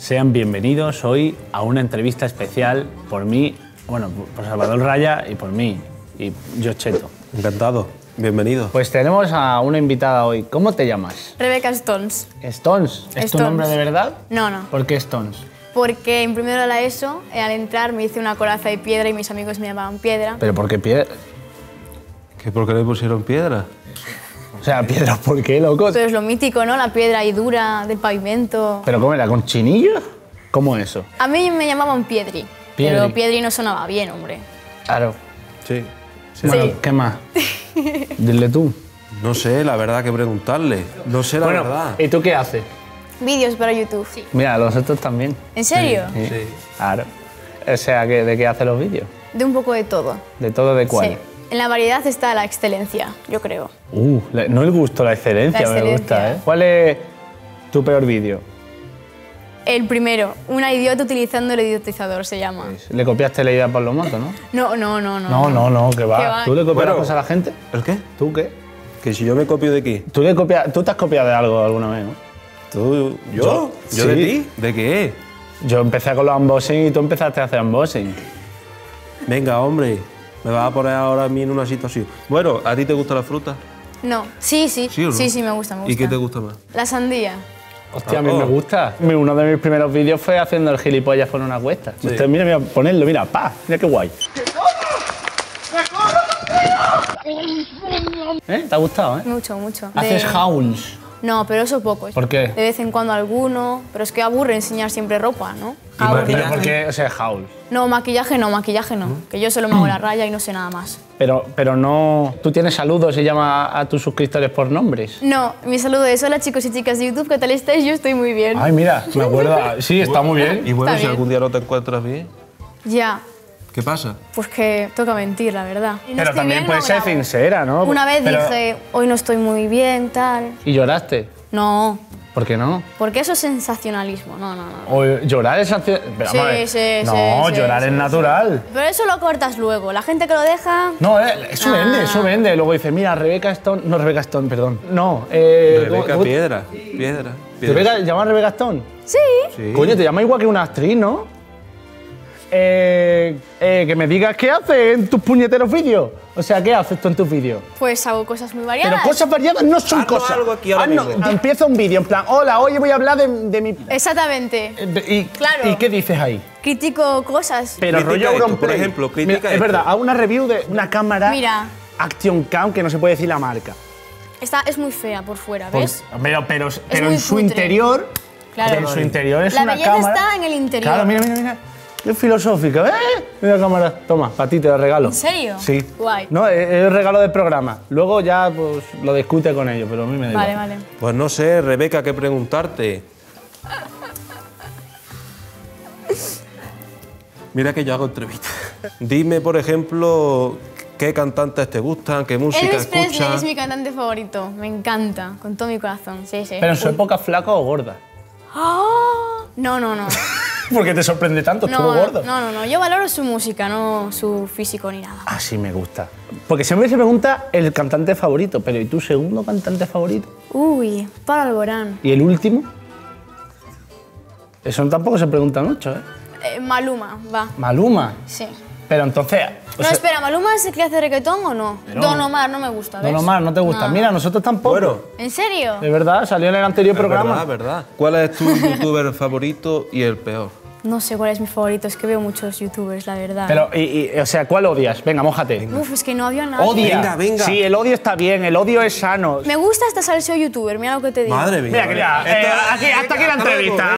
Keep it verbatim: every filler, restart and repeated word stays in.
Sean bienvenidos hoy a una entrevista especial por mí, bueno, por Salvador Raya y por mí, y yo Cheto. Encantado, bienvenido. Pues tenemos a una invitada hoy. ¿Cómo te llamas? Rebeca Stones. Stones. ¿Es tu Stones. nombre de verdad? No, no. ¿Por qué Stones? Porque en primero de la ESO, eh, al entrar, me hice una coraza de piedra y mis amigos me llamaban Piedra. ¿Pero por qué piedra? ¿Qué, ¿Por qué le pusieron piedra? O sea, piedra, ¿por qué, loco? Eso es lo mítico, ¿no? La piedra ahí dura, del pavimento. ¿Pero cómo era? ¿Con chinillos? ¿Cómo eso? A mí me llamaban Piedri, Piedri. pero Piedri no sonaba bien, hombre. Claro. Sí. Sí. Bueno, ¿qué más? Dile tú. No sé, la verdad, que preguntarle. No sé la bueno, verdad. ¿y tú qué haces? Vídeos para YouTube. Sí. Mira, los otros también. ¿En serio? Sí. Sí. Claro. O sea, ¿que- ¿de qué hace los vídeos? De un poco de todo. ¿De todo de cuál? Sí. En la variedad está la excelencia, yo creo. Uh, le- no el gusto, la excelencia, La me excelencia. gusta, ¿eh? ¿Cuál es tu peor vídeo? El primero, una idiota utilizando el idiotizador, se llama. Le copiaste la idea a Pablo Moto, ¿no? No, no, no, no. No, no, no, que va. Que va. ¿Tú le copias Bueno. las cosas a la gente? ¿El qué? ¿Tú qué? Que si yo me copio de aquí. ¿Tú, le copias, tú te has copiado de algo alguna vez, ¿no? ¿Tú? ¿Yo? Yo- ¿Yo sí. de ti? ¿De qué? Yo empecé con los unboxing y tú empezaste a hacer unboxing. Venga, hombre. Me vas a poner ahora a mí en una situación. Bueno, ¿a ti te gusta la fruta? No. Sí, sí. ¿Sí o no? Sí, sí, me gusta, me gusta. ¿Y qué te gusta más? La sandía. Hostia, a mí Oh. me gusta. Mi- Uno de mis primeros vídeos fue haciendo el gilipollas por una cuesta. Sí. Usted, mira, mira, ponedlo, mira, pa, mira qué guay. ¿Eh? ¿Te ha gustado, eh? Mucho, mucho. Haces De- hauls. No, pero eso poco. ¿Por qué? De vez en cuando alguno, pero es que aburre enseñar siempre ropa, ¿no? Aburre. ¿Pero por qué? O sea, hauls. No, maquillaje no, maquillaje no. Que yo solo me hago la raya y no sé nada más. Pero, pero no... ¿Tú tienes saludos y llamas a tus suscriptores por nombres? No, mi saludo es hola chicos y chicas de YouTube, ¿qué tal estáis? Yo estoy muy bien. Ay, mira, me acuerdo... Sí, está muy bien. Y bueno, Está si bien. algún día no te encuentras bien, Ya, ¿qué pasa? pues que toca mentir, la verdad. Y no Pero estoy también bien, puede no ser grabo. sincera, ¿no? Una vez Pero- dije, hoy no estoy muy bien, tal. ¿Y lloraste? No, ¿Por qué no? porque eso es sensacionalismo, no, no, no. O llorar es... acci- Pero, Sí, vamos a ver. sí, No, sí, sí, llorar sí, es sí. natural. Pero eso lo cortas luego. La gente que lo deja... No, eh, eso Ah. vende, eso vende. Luego dice, mira, Rebeca Stone... No, Rebeca Stone, perdón. No, eh... Rebeca ¿cómo- Piedra. Piedra. Piedra. ¿Rebeca, ¿llamas Rebeca Stone? Sí. Sí. Coño, te llama igual que una actriz, ¿no? Eh, eh, que me digas qué haces en tus puñeteros vídeos. O sea, ¿qué haces tú en tus vídeos? Pues hago cosas muy variadas. Pero cosas variadas no son Haznos cosas. algo aquí ahora Haznos- mismo. Empieza un vídeo en plan, hola, hoy voy a hablar de, de mi... Exactamente. Eh, ¿Y, Claro. ¿Y qué dices ahí? Critico cosas. Pero Critica rollo esto, Auronplay. por ejemplo, critica Mira, es esto. verdad, hago una review de una cámara Mira. Action Cam, que no se puede decir la marca. Está, es muy fea por fuera, Por- ¿ves? Pero, pero, pero muy en su cutre. interior, Claro. pero en su interior es La una belleza cámara. está en el interior. Claro, mira, mira, mira. Qué filosófica, ¿eh? Mira la cámara. Toma, para ti te la regalo. ¿En serio? Sí. Guay. No, es, es el regalo del programa. Luego ya pues lo discute con ellos, pero a mí me da Vale, igual. vale. Pues no sé, Rebeca, qué preguntarte. Mira que yo hago entrevistas. Dime, por ejemplo, qué cantantes te gustan, qué música Elvis Presley escuchas. es mi cantante favorito. Me encanta, con todo mi corazón. Sí, sí. Pero en su época flaca o gorda. ¡Ah! No, no, no. ¿Por qué te sorprende tanto? Estuvo No, gordo. no, no, no. Yo valoro su música, no su físico ni nada. Así me gusta. Porque siempre se pregunta el cantante favorito, pero ¿y tu segundo cantante favorito? Uy, Pablo Alborán. ¿Y el último? Eso tampoco se pregunta mucho, ¿eh? Eh, Maluma, va. Maluma. Sí. Pero entonces... o No, sea, espera, ¿Maluma es el que hace reggaetón o no? Pero- Don Omar no me gusta, ¿ves? Don Omar, ¿no te gusta? No. Mira, nosotros tampoco. Bueno, ¿En serio? De verdad, salió en el anterior es programa. verdad, verdad. ¿Cuál es tu youtuber favorito y el peor? No sé cuál es mi favorito, es que veo muchos youtubers, la verdad. Pero, y, y, o sea, ¿cuál odias? Venga, mójate. Uf, es que no había nada. Odia. Venga, venga. Sí, el odio está bien, el odio es sano. Me gusta hasta salseo youtuber, mira lo que te digo. Madre mía. Mira, que ya, vale. eh, Esto- aquí, hasta aquí la Hasta luego. entrevista.